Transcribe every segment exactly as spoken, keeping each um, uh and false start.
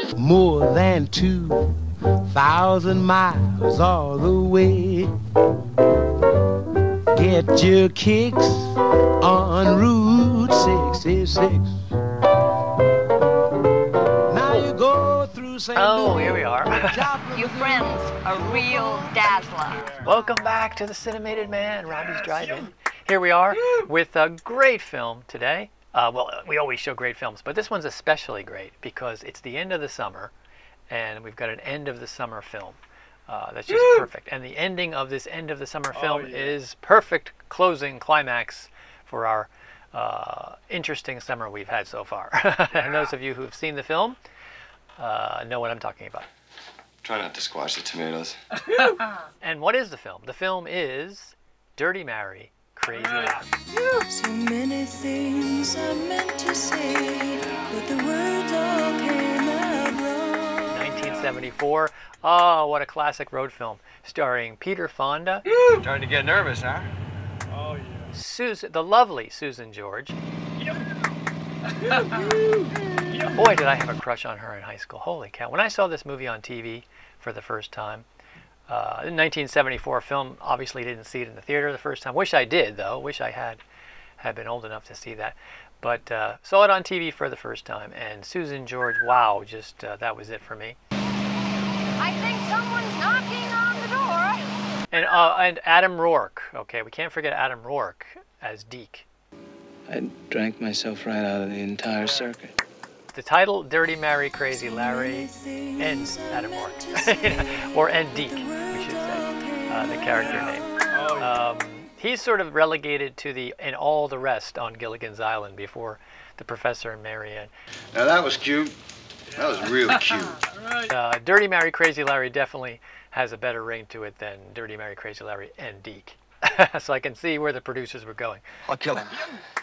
more than two thousand miles all the way. Get your kicks on Route sixty-six. Now you go through Saint Oh, here we are. You friends, a real dazzler. Welcome back to the Cinemated Man, Robbie's Drive-In. Here we are with a great film today. Uh, well, we always show great films, but this one's especially great because it's the end of the summer, and we've got an end of the summer film. Uh, that's just perfect. And the ending of this end of the summer film oh, yeah. is perfect closing climax for our uh, interesting summer we've had so far. And those of you who have seen the film uh, know what I'm talking about. Try not to squash the tomatoes. And what is the film? The film is Dirty Mary, Crazy Larry. So many things I meant to say, but the words all came out wrong. nineteen seventy-four. Oh, what a classic road film, starring Peter Fonda. Starting to get nervous, huh? Oh, yeah. Susan, the lovely Susan George. Boy, did I have a crush on her in high school. Holy cow. When I saw this movie on T V for the first time, uh, in nineteen seventy-four film, obviously didn't see it in the theater the first time. Wish I did, though. Wish I had, had been old enough to see that. But uh, saw it on T V for the first time. And Susan George, wow, just uh, that was it for me. I think someone's knocking on the door. And, uh, and Adam Rourke. Okay, we can't forget Adam Rourke as DEKE. I drank myself right out of the entire circuit. The title, Dirty Mary, Crazy Larry, ends Adam Rourke. Or end DEKE, we should say, uh, the character name. Oh, yeah. Um, he's sort of relegated to the, and all the rest on Gilligan's Island before the Professor and Marianne. Now that was cute. That was real cute. Right. Uh, Dirty Mary, Crazy Larry definitely has a better ring to it than Dirty Mary, Crazy Larry and DEKE. So I can see where the producers were going. I'll kill him.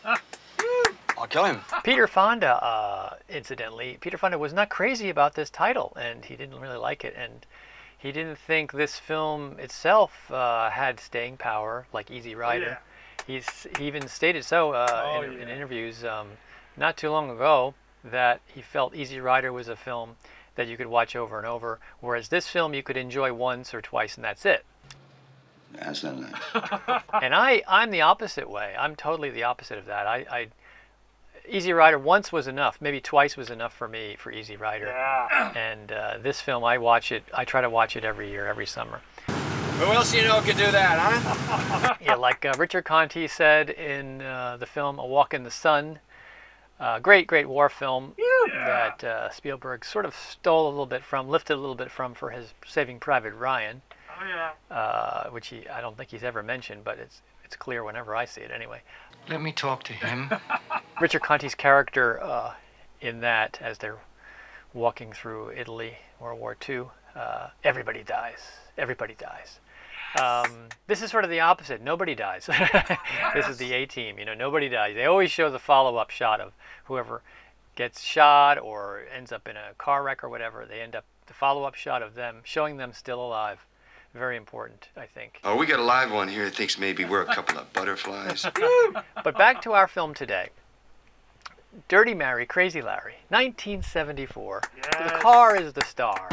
I'll kill him. Peter Fonda, uh, incidentally, Peter Fonda was not crazy about this title, and he didn't really like it, and he didn't think this film itself uh, had staying power like Easy Rider. Yeah. He's, he even stated so uh, Oh, in, yeah. in interviews um, not too long ago, that he felt Easy Rider was a film that you could watch over and over, whereas this film you could enjoy once or twice and that's it. That's not nice. And I, I'm the opposite way. I'm totally the opposite of that. I, I, Easy Rider once was enough. Maybe twice was enough for me for Easy Rider. Yeah. And uh, this film, I watch it. I try to watch it every year, every summer. Who else you know could do that, huh? Yeah, like uh, Richard Conte said in uh, the film A Walk in the Sun. Uh, great, great war film Yeah. that uh, Spielberg sort of stole a little bit from, lifted a little bit from for his Saving Private Ryan. Oh, yeah. Uh, which he, I don't think he's ever mentioned, but it's it's clear whenever I see it anyway. Let me talk to him. Richard Conte's character uh, in that, as they're walking through Italy, World War Two, uh, everybody dies. Everybody dies. Um, this is sort of the opposite. Nobody dies. This is the A-Team. You know, nobody dies. They always show the follow-up shot of whoever gets shot or ends up in a car wreck or whatever. They end up the follow-up shot of them, showing them still alive. Very important, I think. Oh, we got a live one here that thinks maybe we're a couple of butterflies. But back to our film today. Dirty Mary, Crazy Larry, nineteen seventy-four. Yes. The car is the star.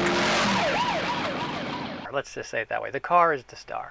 Let's just say it that way. The car is the star.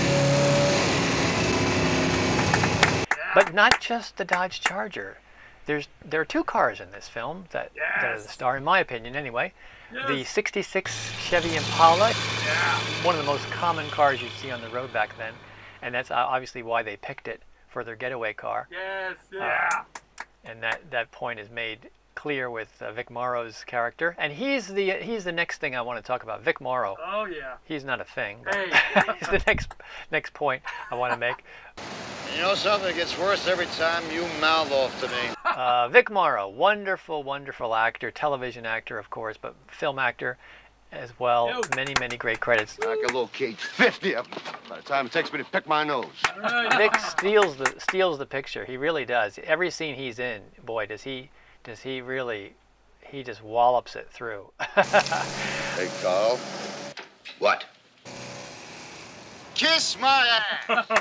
But not just the Dodge Charger. There's there are two cars in this film that, Yes. that are the star, in my opinion anyway. Yes. The sixty-six Chevy Impala, Yeah. one of the most common cars you'd see on the road back then, and that's obviously why they picked it for their getaway car. Yes. Yeah. And that, that point is made clear with uh, Vic Morrow's character, and he's the he's the next thing I want to talk about. Vic Morrow. Oh, yeah. He's not a thing. But Hey. he's the next next point I want to make. You know something? It gets worse every time you mouth off to me. Uh, Vic Morrow, wonderful, wonderful actor, television actor, of course, but film actor as well. Yo. Many, many great credits. Like a little cage, fifty of them by the time it takes me to pick my nose. All right. Vic steals the steals the picture. He really does. Every scene he's in, boy, does he does he really he just wallops it through. Hey, Carl. What? Kiss my ass!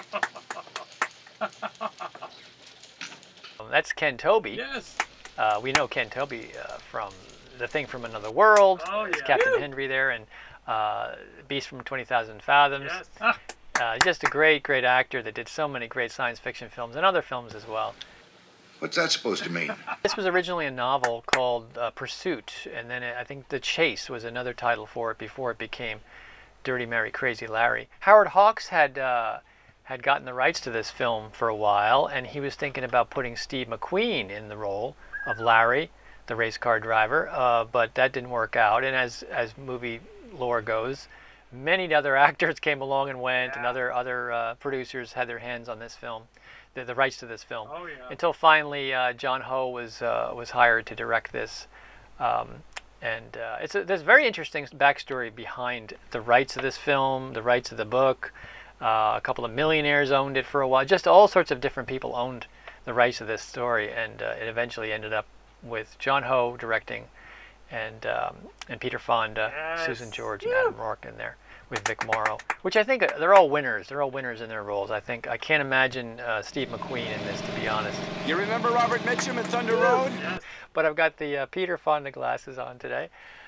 That's Ken Toby. Yes. Uh, we know Ken Toby uh, from The Thing from Another World. Oh, It's yeah. Captain Woo! Henry there, and uh, Beast from twenty thousand Fathoms. Yes. Ah. Uh, just a great, great actor that did so many great science fiction films and other films as well. What's that supposed to mean? This was originally a novel called uh, Pursuit, and then it, I think The Chase was another title for it before it became Dirty Mary, Crazy Larry. Howard Hawks had uh, had gotten the rights to this film for a while, and he was thinking about putting Steve McQueen in the role of Larry, the race car driver, uh, but that didn't work out. And as as movie lore goes, many other actors came along and went, yeah. and other other uh, producers had their hands on this film, the, the rights to this film, oh, yeah. until finally uh, John Hough was uh, was hired to direct this. Um, and uh, it's a, there's a very interesting backstory behind the rights of this film, the rights of the book. Uh, a couple of millionaires owned it for a while. Just all sorts of different people owned the rights of this story, and uh, it eventually ended up with John Hough directing, and um, and Peter Fonda, yes. Susan George, and Adam Rourke in there with Vic Morrow, which I think uh, they're all winners. They're all winners in their roles. I think I can't imagine uh, Steve McQueen in this, to be honest. You remember Robert Mitchum at Thunder Road? Yes. But I've got the uh, Peter Fonda glasses on today,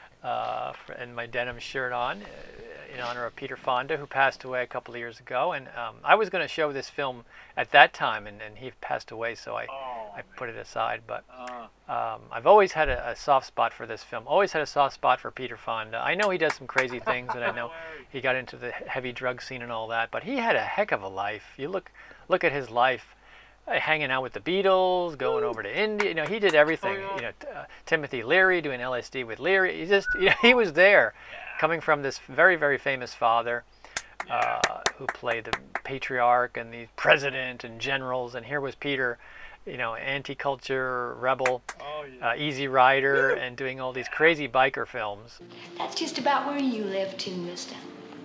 uh, and my denim shirt on, uh, in honor of Peter Fonda, who passed away a couple of years ago. And um, I was going to show this film at that time, and, and he passed away, so I, Oh, I put it aside. But uh, um, I've always had a, a soft spot for this film. Always had a soft spot for Peter Fonda. I know he does some crazy things, and I know he got into the heavy drug scene and all that, but he had a heck of a life. You look look at his life, uh, hanging out with the Beatles, going over to India. You know, he did everything. Oh, yeah. You know, t- uh, Timothy Leary doing L S D with Leary. He just, you know, he was there, yeah. coming from this very, very famous father, Yeah. uh, who played the patriarch and the president and generals. And here was Peter, you know, anti-culture rebel, Oh, yeah. uh, easy rider, and doing all these crazy biker films. That's just about where you live too, mister.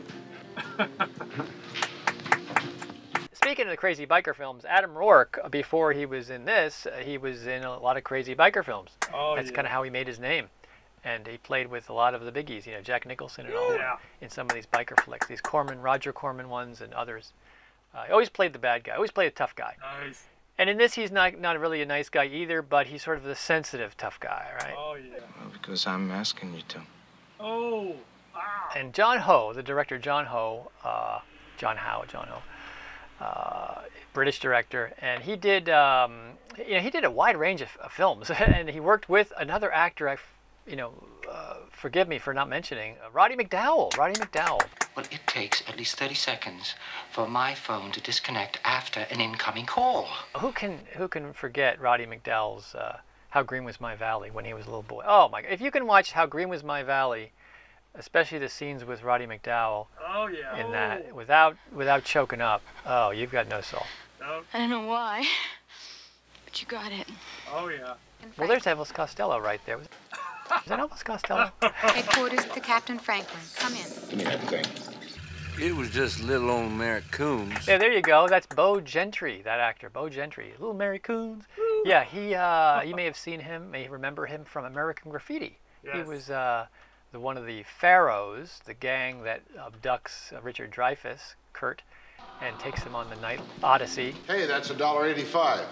Speaking of the crazy biker films, Adam Rourke, before he was in this, uh, he was in a lot of crazy biker films. Oh, That's yeah. kind of how he made his name. And he played with a lot of the biggies, you know, Jack Nicholson and all, Yeah. in some of these biker flicks, these Corman, Roger Corman ones and others. Uh, he always played the bad guy, always played a tough guy. Nice. And in this, he's not, not really a nice guy either, but he's sort of the sensitive tough guy, right? Oh, yeah. Well, because I'm asking you to. Oh, wow. And John Hough, the director John Hough, uh, John Howe, John Hough, uh, British director, and he did, um, you know, he did a wide range of, of films, and he worked with another actor. I, you know, uh, forgive me for not mentioning uh, Roddy McDowall. Roddy McDowall. Well, it takes at least thirty seconds for my phone to disconnect after an incoming call. Who can who can forget Roddy McDowall's uh, How Green Was My Valley when he was a little boy? Oh my God! If you can watch How Green Was My Valley, especially the scenes with Roddy McDowall Oh, yeah. in oh. that, without without choking up, oh, you've got no soul. No. I don't know why, but you got it. Oh, yeah. Well, there's Elvis Costello right there. Was, is that Elvis Costello? Headquarters to Captain Franklin. Come in. Give me that thing. It was just little old Mary Coombs. Yeah, there you go. That's Bo Gentry, that actor, Bo Gentry, Little Mary Coons. Yeah, he. Uh, you may have seen him, may remember him from American Graffiti. He Yes. was uh, the one of the Pharaohs, the gang that abducts uh, Richard Dreyfuss, Kurt, and takes him on the night odyssey. Hey, that's a dollar eighty-five.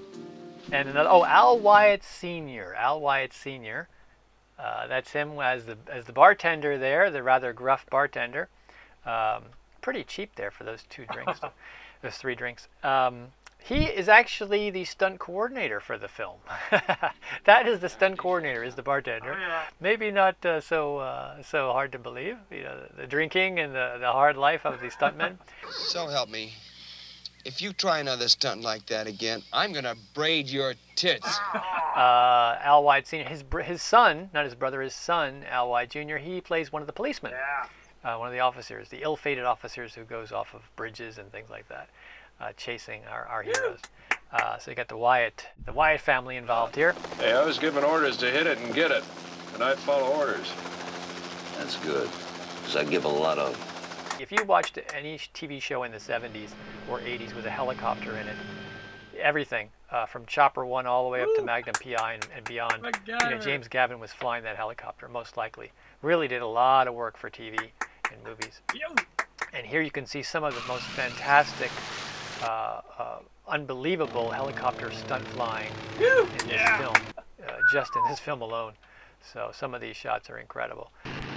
And another, oh, Al Wyatt Senior Al Wyatt Senior Uh, that's him as the as the bartender there, the rather gruff bartender. Um, pretty cheap there for those two drinks, those three drinks. Um, he is actually the stunt coordinator for the film. That is the stunt coordinator, is the bartender. Oh, yeah. Maybe not uh, so uh, so hard to believe. You know, the drinking and the, the hard life of the stuntmen. So help me. If you try another stunt like that again, I'm gonna braid your tits. Uh, Al Wyatt Senior, his br- his son, not his brother, his son, Al Wyatt Junior, he plays one of the policemen. Yeah. Uh, one of the officers, the ill-fated officers who goes off of bridges and things like that, uh, chasing our, our heroes. Uh, so you got the Wyatt, the Wyatt family involved here. Hey, I was given orders to hit it and get it, and I follow orders. That's good, because I give a lot of. If you watched any T V show in the seventies or eighties with a helicopter in it, everything uh, from Chopper One all the way up to Magnum P I and, and beyond, you know, James Gavin was flying that helicopter most likely. Really did a lot of work for T V and movies. And here you can see some of the most fantastic, uh, uh, unbelievable helicopter stunt flying in this Yeah. film, uh, just in this film alone. So some of these shots are incredible.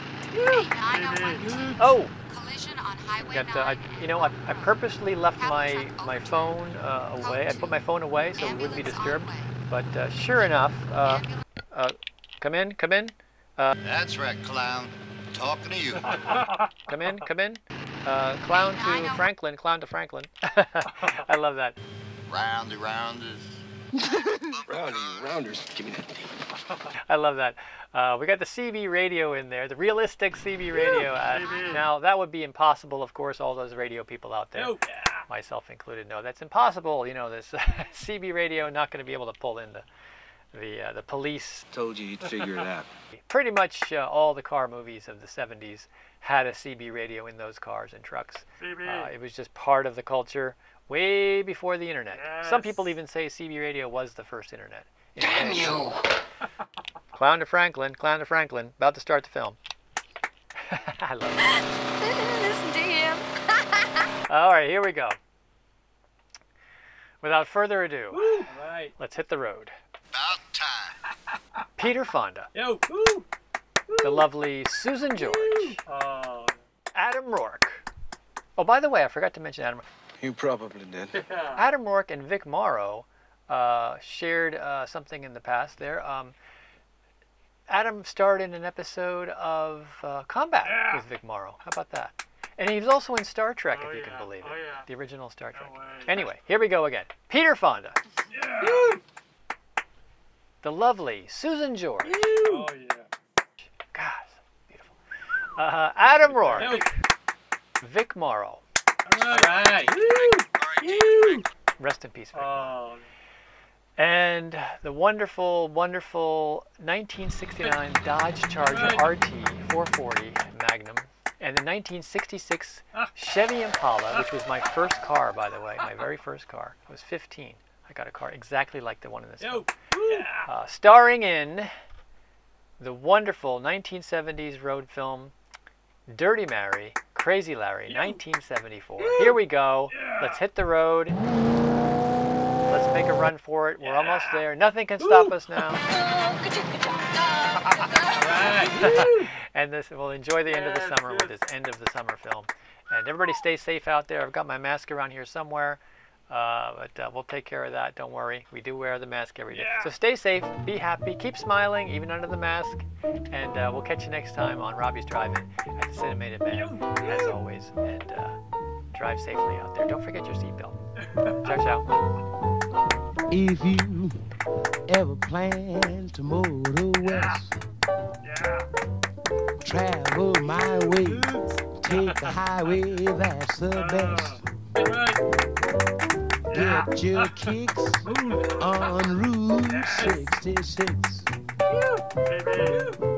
Hey, oh, collision on highway got, uh, I, you know, I, I purposely left my my phone uh, away. I put my phone away so it wouldn't be disturbed. But uh, sure enough, uh, uh, come in, come in. Uh, That's right, clown. Talking to you. come in, come in. Uh, clown to Franklin, clown to Franklin. I love that. Roundy rounders. Roundy rounders. Give me that thing. I love that. Uh, we got the C B radio in there, the realistic C B radio. Uh, now, that would be impossible, of course, all those radio people out there, Oh, yeah. myself included, know that's impossible. You know, this C B radio not going to be able to pull in the the, uh, the police. Told you you'd figure it out. Pretty much uh, all the car movies of the seventies had a C B radio in those cars and trucks. C B. Uh, it was just part of the culture way before the internet. Yes. Some people even say C B radio was the first internet. Damn you! Clown to Franklin, clown to Franklin, about to start the film. I love it. Listen to him. All right, here we go. Without further ado, Woo. Right. let's hit the road. About time. Peter Fonda, Yo. Woo. the lovely Susan George, Oh. Adam Rourke. Oh, by the way, I forgot to mention Adam. You probably did. Yeah. Adam Rourke and Vic Morrow uh, shared uh, something in the past there. Um, Adam starred in an episode of uh, Combat Yeah. with Vic Morrow. How about that? And he was also in Star Trek, Oh, if you yeah. can believe it. Oh, yeah. The original Star Trek. No way. Anyway, here we go again. Peter Fonda, Yeah. the lovely Susan George. Oh, yeah. God, beautiful. Uh, Adam Rourke, Yo. Vic Morrow. All right. Woo. Woo. Rest in peace, Vic. Oh. And the wonderful, wonderful nineteen sixty-nine Dodge Charger R T four forty Magnum, and the nineteen sixty-six Chevy Impala, which was my first car, by the way, my very first car. I was fifteen. I got a car exactly like the one in this Yo. film. Yeah. Uh, starring in the wonderful nineteen seventies road film Dirty Mary, Crazy Larry, nineteen seventy-four. Here we go. Let's hit the road. Let's make a run for it. We're almost there. Nothing can stop us now. Right. And this, we'll enjoy the end of the Yes, summer with yes. this end of the summer film. And everybody stay safe out there. I've got my mask around here somewhere. Uh, but uh, we'll take care of that. Don't worry. We do wear the mask every day. Yeah. So stay safe. Be happy. Keep smiling, even under the mask. And uh, we'll catch you next time on Robbie's Drive-In at the Cinemated Man, as always. And uh, drive safely out there. Don't forget your seatbelt. Ciao, ciao. If you ever plan to motor west, Yeah. travel my way, take the highway, that's the best. All right. Yeah. Get your kicks Move. on Route Yes. sixty-six. Baby.